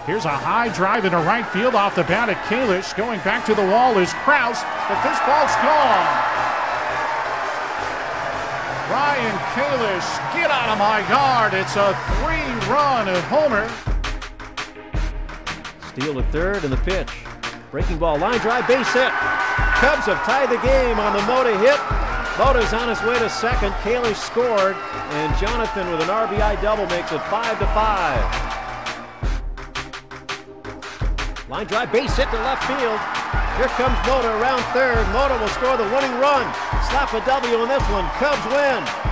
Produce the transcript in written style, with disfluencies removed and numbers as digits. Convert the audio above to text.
Here's a high drive into right field off the bat at Kalish. Going back to the wall is Kraus, but this ball's gone. Ryan Kalish, get out of my yard. It's a 3-run homer. Steal to third and the pitch. Breaking ball, line drive, base hit. Cubs have tied the game on the Mota hit. Mota's on his way to second. Kalish scored, and Jonathan with an RBI double makes it 5-5. Line drive, base hit to left field. Here comes Mota around third. Mota will score the winning run. Slap a W on this one. Cubs win.